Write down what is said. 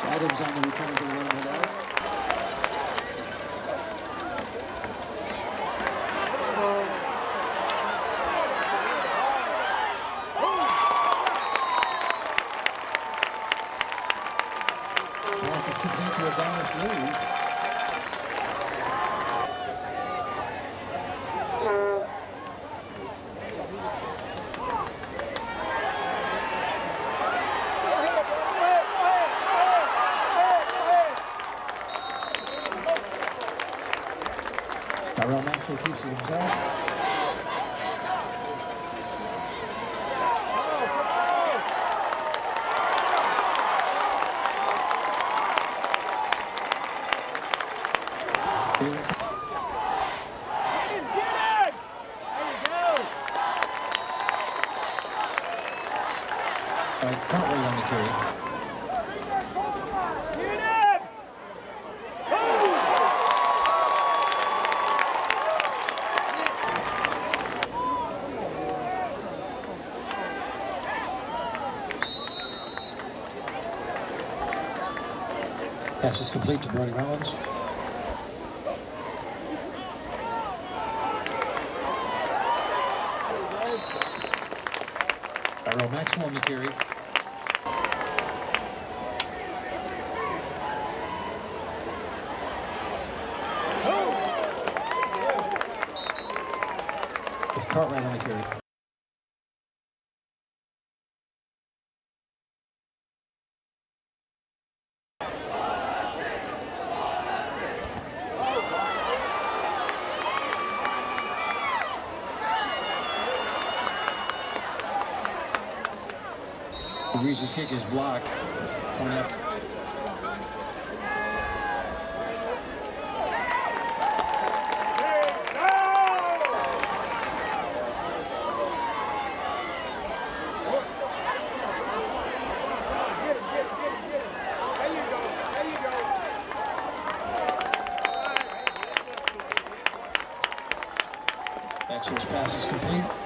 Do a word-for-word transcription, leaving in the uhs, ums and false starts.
Items on the return to the Runnin Bulldogs. Pass is complete to a bonus lead. Tyrell Maxwell keeps it himself. Currently on the carry. Pass is complete to Brody Rollins. Tyrell Maxwell on the carry. It's Cartwright on the carry. Reese's kick is blocked. Point up. Maxwell's pass is complete.